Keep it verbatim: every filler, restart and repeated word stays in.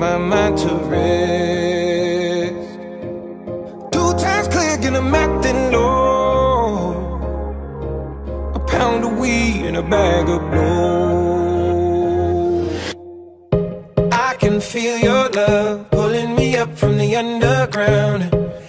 my mind to rest. Two times clear, get 'em acting low. A pound of weed and a bag of blow. I can feel your love pulling me up from the underground.